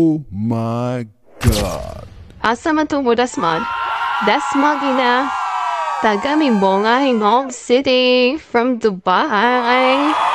Oh my God. Asa man to mo dasmag? Dasmagi na. Taga Mimbonga, Hingog City, from Dubai.